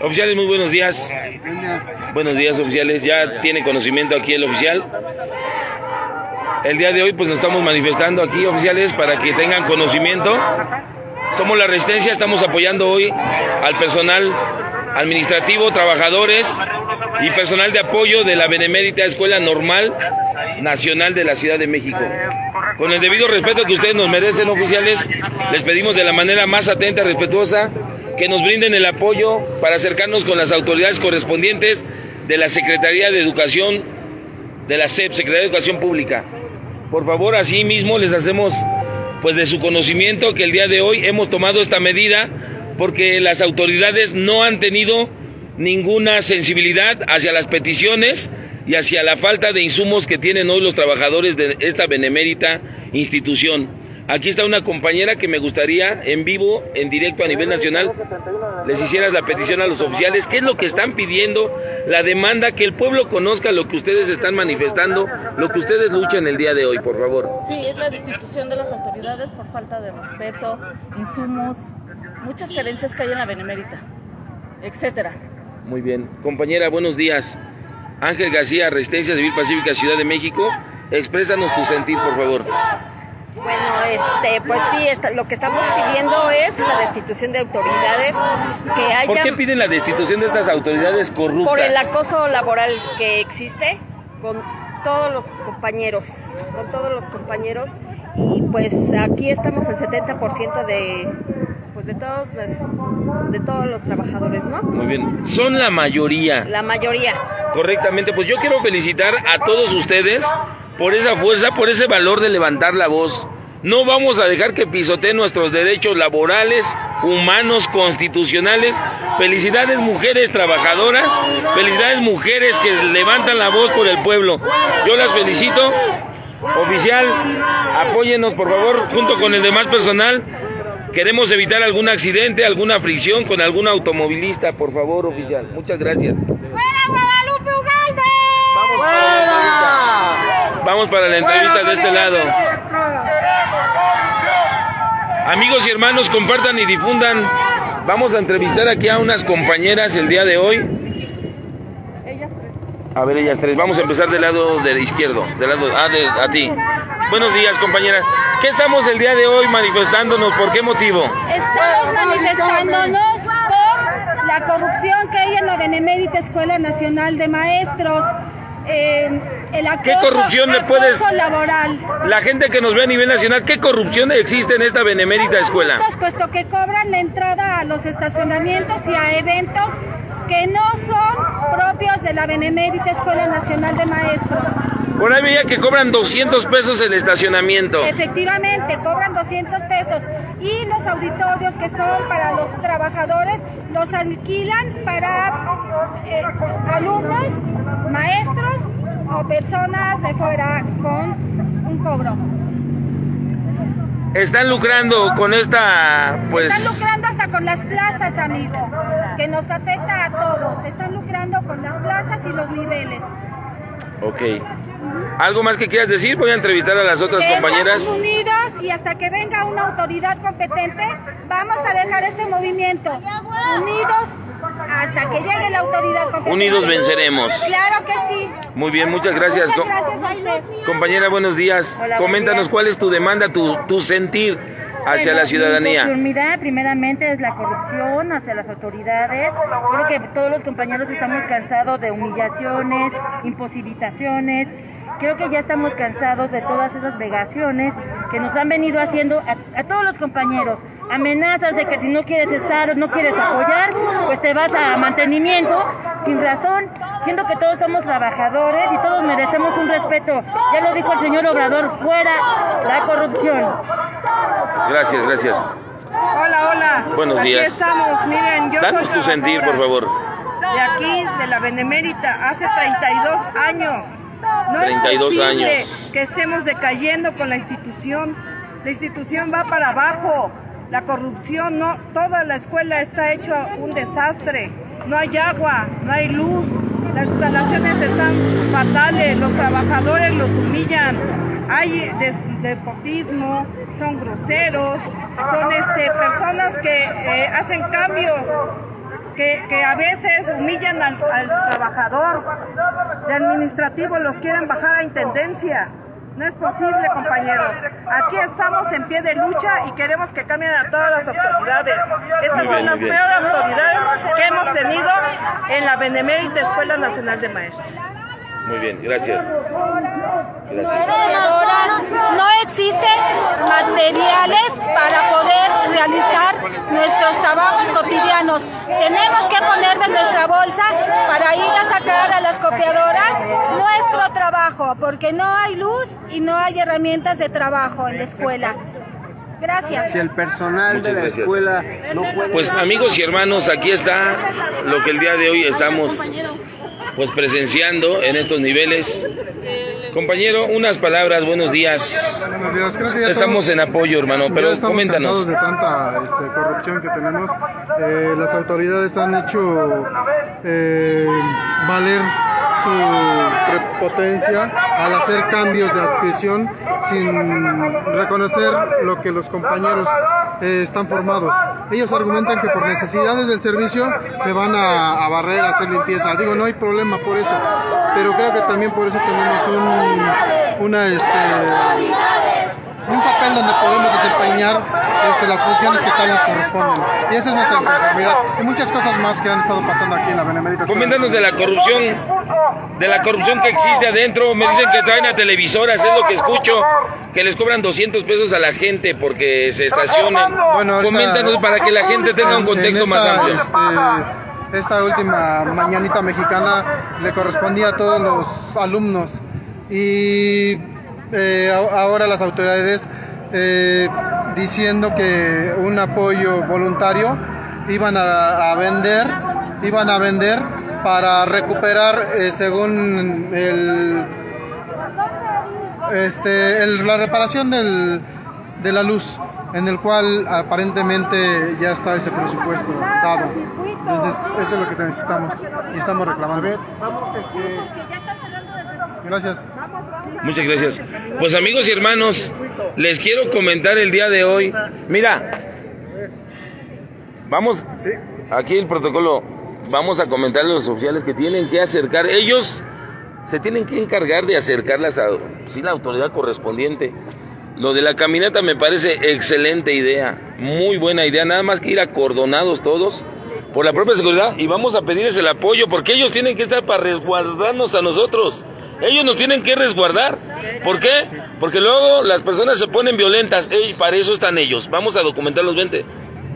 Oficiales, muy buenos días. Buenos días, oficiales. Ya tiene conocimiento aquí el oficial. El día de hoy pues nos estamos manifestando aquí, oficiales, para que tengan conocimiento. Somos la Resistencia, estamos apoyando hoy al personal administrativo, trabajadores y personal de apoyo de la Benemérita Escuela Normal Nacional de la Ciudad de México. Con el debido respeto que ustedes nos merecen, oficiales, les pedimos de la manera más atenta y respetuosa que nos brinden el apoyo para acercarnos con las autoridades correspondientes de la Secretaría de Educación, de la SEP, Secretaría de Educación Pública. Por favor, así mismo les hacemos pues de su conocimiento que el día de hoy hemos tomado esta medida porque las autoridades no han tenido ninguna sensibilidad hacia las peticiones y hacia la falta de insumos que tienen hoy los trabajadores de esta benemérita institución. Aquí está una compañera que me gustaría en vivo, en directo a nivel nacional, les hicieras la petición a los oficiales. ¿Qué es lo que están pidiendo? La demanda, que el pueblo conozca lo que ustedes están manifestando, lo que ustedes luchan el día de hoy, por favor. Sí, es la destitución de las autoridades por falta de respeto, insumos, muchas carencias que hay en la benemérita, etcétera. Muy bien. Compañera, buenos días. Ángel García, Resistencia Civil Pacífica, Ciudad de México. Exprésanos tu sentir, por favor. Bueno, pues sí, lo que estamos pidiendo es la destitución de autoridades que haya... ¿Por qué piden la destitución de estas autoridades corruptas? Por el acoso laboral que existe con todos los compañeros, y pues aquí estamos el 70% de todos los trabajadores, ¿no? Muy bien. Son la mayoría. La mayoría. Correctamente. Pues yo quiero felicitar a todos ustedes por esa fuerza, por ese valor de levantar la voz. No vamos a dejar que pisoteen nuestros derechos laborales, humanos, constitucionales. Felicidades, mujeres trabajadoras. Felicidades, mujeres que levantan la voz por el pueblo. Yo las felicito. Oficial, apóyenos por favor, junto con el demás personal. Queremos evitar algún accidente, alguna fricción con algún automovilista, por favor, oficial. Muchas gracias. ¡Fuera Guadalupe Ugalde! Vamos para la entrevista de este lado. Amigos y hermanos, compartan y difundan. Vamos a entrevistar aquí a unas compañeras el día de hoy. A ver, ellas tres. Vamos a empezar del lado del izquierdo. A ti. Buenos días, compañeras. ¿Qué estamos el día de hoy manifestándonos? ¿Por qué motivo? Estamos manifestándonos por la corrupción que hay en la Benemérita Escuela Nacional de Maestros. El acoso, ¿qué corrupción me puedes...? Laboral. La gente que nos ve a nivel nacional, ¿qué corrupción existe en esta Benemérita Escuela? Puesto que cobran la entrada a los estacionamientos y a eventos que no son propios de la Benemérita Escuela Nacional de Maestros. Por ahí veía que cobran 200 pesos el estacionamiento. Efectivamente, cobran 200 pesos. Y los auditorios que son para los trabajadores, los alquilan para alumnos, maestros o personas de fuera con un cobro. Están lucrando con esta, pues... Están lucrando hasta con las plazas, amigo, que nos afecta a todos. Están lucrando con las plazas y los niveles. Ok. ¿Algo más que quieras decir? Voy a entrevistar a las otras compañeras. Estamos unidos y hasta que venga una autoridad competente, vamos a dejar este movimiento. Unidos hasta que llegue la autoridad competente. Unidos venceremos. Claro que sí. Muy bien, muchas gracias. Muchas gracias a usted. Compañera, buenos días. Hola, coméntanos cuál es tu demanda, tu sentir hacia la ciudadanía. Mi inconformidad primeramente es la corrupción hacia las autoridades. Creo que todos los compañeros estamos cansados de humillaciones, imposibilitaciones. Creo que ya estamos cansados de todas esas vejaciones que nos han venido haciendo a todos los compañeros. Amenazas de que si no quieres estar, no quieres apoyar, pues te vas a mantenimiento sin razón. Siento que todos somos trabajadores y todos merecemos un respeto. Ya lo dijo el señor Obrador, fuera la corrupción. Gracias, gracias. Hola. Buenos días. Aquí estamos, miren, yo Danos soy tu sentir, por favor. de aquí, de la Benemérita, hace 32 años. No 32 es posible años. que estemos decayendo con la institución. La institución va para abajo. La corrupción, no, toda la escuela está hecho un desastre. No hay agua, no hay luz. Las instalaciones están fatales. Los trabajadores los humillan. Hay nepotismo, son groseros, son personas que hacen cambios que a veces humillan al trabajador de administrativo, los quieren bajar a intendencia. No es posible, compañeros. Aquí estamos en pie de lucha y queremos que cambien a todas las autoridades. Estas son las peores autoridades que hemos tenido en la Benemérita Escuela Nacional de Maestros. Muy bien, gracias. No existen materiales para poder realizar nuestros trabajos cotidianos. Tenemos que poner de nuestra bolsa para ir a sacar a las copiadoras nuestro trabajo, porque no hay luz y no hay herramientas de trabajo en la escuela. Gracias. Si el personal de la escuela no puede... Pues amigos y hermanos, aquí está lo que el día de hoy estamos pues presenciando en estos niveles. Compañero, unas palabras, buenos días. Buenos días, creo que ya estamos en apoyo, hermano, pero coméntanos. De tanta corrupción que tenemos, las autoridades han hecho valer su prepotencia al hacer cambios de adquisición sin reconocer lo que los compañeros están formados. Ellos argumentan que por necesidades del servicio se van a barrer, a hacer limpieza. Digo, no hay problema por eso, pero creo que también por eso tenemos un papel donde podemos desempeñar las funciones que tal nos corresponden. Y esa es nuestra responsabilidad. Y muchas cosas más que han estado pasando aquí en la Benemérita. Coméntanos de la corrupción que existe adentro. Me dicen que traen a televisoras, es lo que escucho, que les cobran 200 pesos a la gente porque se estacionen. Bueno, coméntanos para que la gente tenga un contexto más amplio. Esta última mañanita mexicana le correspondía a todos los alumnos y ahora las autoridades diciendo que un apoyo voluntario iban a vender para recuperar según la reparación de la luz, en el cual aparentemente ya está ese presupuesto dado. Entonces eso es lo que necesitamos y estamos reclamando. Gracias. Muchas gracias. Pues amigos y hermanos, les quiero comentar el día de hoy. Mira, vamos, aquí el protocolo, vamos a comentarle a los oficiales que tienen que acercar, ellos se tienen que encargar de acercarlas a la autoridad correspondiente. Lo de la caminata me parece excelente idea, muy buena idea, nada más que ir acordonados todos por la propia seguridad y vamos a pedirles el apoyo porque ellos tienen que estar para resguardarnos a nosotros. Ellos nos tienen que resguardar. ¿Por qué? Porque luego las personas se ponen violentas. Para eso están ellos. Vamos a documentarlos, vente.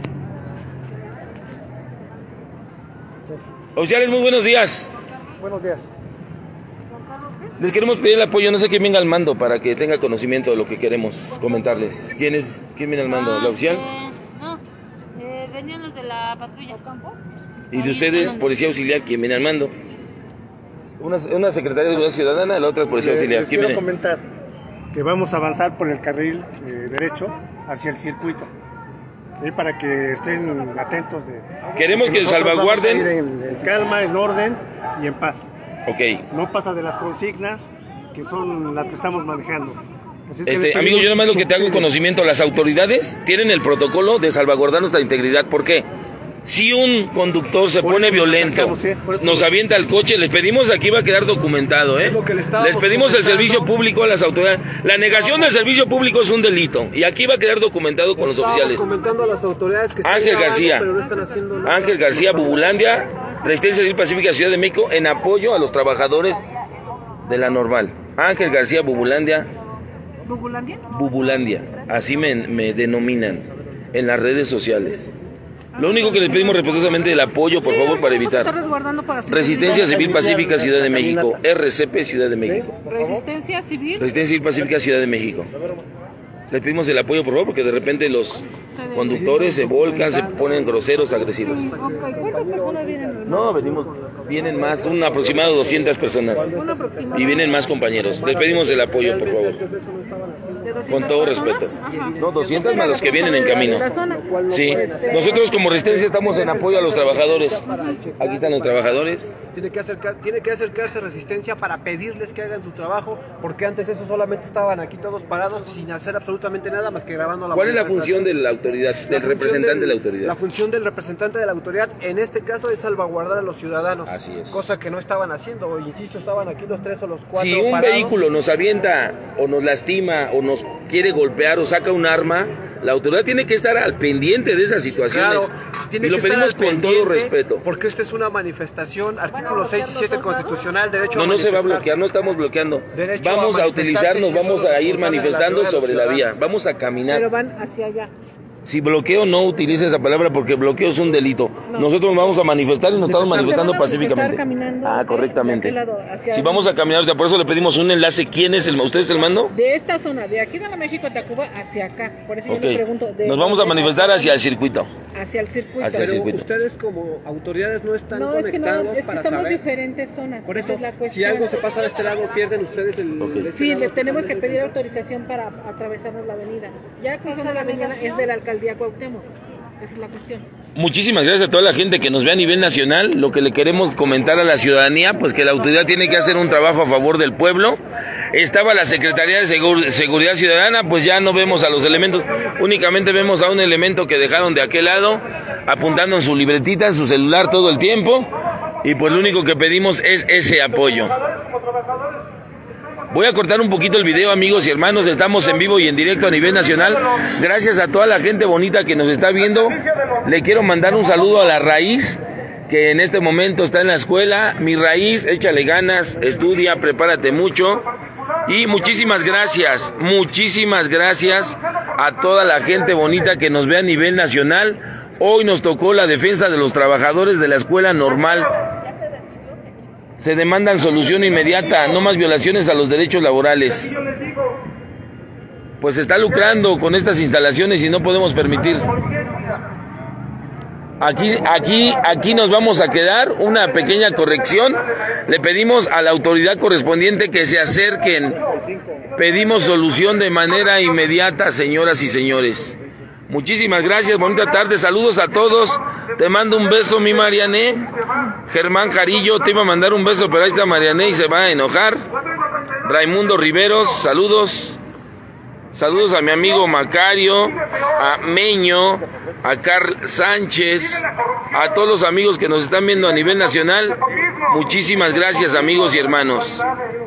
Oficiales, muy buenos días. Buenos días. Les queremos pedir el apoyo, no sé quién venga al mando para que tenga conocimiento de lo que queremos comentarles. ¿Quién viene al mando? ¿La oficial? No, venían los de la patrulla. ¿Y de ustedes, policía auxiliar, quién viene al mando? Una secretaria de Seguridad Ciudadana, la otra es policía auxiliar. Les quiero comentar que vamos a avanzar por el carril derecho hacia el circuito. Para que estén atentos. Queremos que salvaguarden. Ir en calma, en orden y en paz. Ok. No pasa de las consignas que son las que estamos manejando. Amigo, yo nada más lo que te hago conocimiento, las autoridades tienen el protocolo de salvaguardar nuestra integridad. ¿Por qué? Si un conductor se pone violento, nos avienta el coche, les pedimos, aquí va a quedar documentado, les pedimos el servicio público a las autoridades. La negación del servicio público es un delito y aquí va a quedar documentado con los oficiales. Comentando a las autoridades que Ángel García, pero no están haciendo nada. Ángel García, Bubulandia, Resistencia Civil Pacífica, Ciudad de México, en apoyo a los trabajadores de la Normal. Ángel García, Bubulandia. Bubulandia, así me denominan en las redes sociales. Lo único que les pedimos respetuosamente es el apoyo, por favor, para evitar. Resistencia Civil Pacífica, Ciudad de México. RCP, Ciudad de México. Resistencia Civil Pacífica, Ciudad de México. Les pedimos el apoyo, por favor, porque de repente los conductores se volcan, se ponen groseros, agresivos. ¿Cuántas personas vienen? No, vienen más, un aproximado de 200 personas. Y vienen más compañeros. Les pedimos el apoyo, por favor. Con todo respeto. No, 200 más los que vienen en camino. Sí, nosotros como Resistencia estamos en apoyo a los trabajadores. Aquí están los trabajadores. Tiene que acercarse Resistencia para pedirles que hagan su trabajo, porque antes eso solamente estaban aquí todos parados sin hacer absolutamente absolutamente nada más que grabando la ¿Cuál es la función de la autoridad, del representante de la autoridad? La función del representante de la autoridad en este caso es salvaguardar a los ciudadanos. Así es. Cosa que no estaban haciendo, insisto, estaban aquí los 3 o los 4 Si un parados. vehículo nos avienta o nos lastima o nos quiere golpear o saca un arma, la autoridad tiene que estar al pendiente de esas situaciones. Claro, tiene y lo que estar pedimos al con pendiente, todo respeto. Porque esta es una manifestación, artículo 6 y 7 constitucional, derecho No, a no se va a manifestarse. bloquear, no estamos bloqueando. Derecho Vamos a manifestarse, utilizarnos, y eso vamos lo a ir impulsan manifestando las sobre la vía. ciudadanos. Vamos a caminar. Pero van hacia allá. Si bloqueo, no utilice esa palabra porque bloqueo es un delito. No. Nosotros nos vamos a manifestar y nos estamos manifestando Se van a manifestar pacíficamente. caminando, Correctamente. ¿de qué lado? Hacia Si vamos a caminar, por eso le pedimos un enlace. ¿Quién es el? ¿Usted es el mando? De esta zona, de aquí de la México-Tacuba hacia acá. Por eso Ok. yo le pregunto. Nos vamos a manifestar hacia el circuito. Hacia el circuito. Hacia el Pero circuito. ustedes como autoridades no están No, es que no, conectados es que para estamos saber. diferentes zonas. Por esa eso, es la si cuestión. algo se pasa de este lado, pierden ustedes el... Ok. de este Sí, lado le tenemos que totalmente. pedir autorización para atravesarnos la avenida. Ya cruzando la avenida es de la alcaldía Cuauhtémoc. Esa es la cuestión. Muchísimas gracias a toda la gente que nos ve a nivel nacional. Lo que le queremos comentar a la ciudadanía, pues que la autoridad tiene que hacer un trabajo a favor del pueblo. Estaba la Secretaría de Seguridad Ciudadana, pues ya no vemos a los elementos, únicamente vemos a un elemento que dejaron de aquel lado, apuntando en su libretita, en su celular todo el tiempo, y pues lo único que pedimos es ese apoyo. Voy a cortar un poquito el video, amigos y hermanos, estamos en vivo y en directo a nivel nacional. Gracias a toda la gente bonita que nos está viendo. Le quiero mandar un saludo a la Raíz, que en este momento está en la escuela. Mi Raíz, échale ganas, estudia, prepárate mucho. Y muchísimas gracias a toda la gente bonita que nos ve a nivel nacional. Hoy nos tocó la defensa de los trabajadores de la escuela normal. Se demandan solución inmediata, no más violaciones a los derechos laborales. Pues se está lucrando con estas instalaciones y no podemos permitir. Aquí nos vamos a quedar, una pequeña corrección. Le pedimos a la autoridad correspondiente que se acerquen. Pedimos solución de manera inmediata, señoras y señores. Muchísimas gracias, bonita tarde, saludos a todos. Te mando un beso, mi Mariané. Germán Jarillo, te iba a mandar un beso, pero ahí está Mariané y se va a enojar. Raimundo Riveros, saludos. Saludos a mi amigo Macario, a Meño, a Carl Sánchez, a todos los amigos que nos están viendo a nivel nacional. Muchísimas gracias, amigos y hermanos.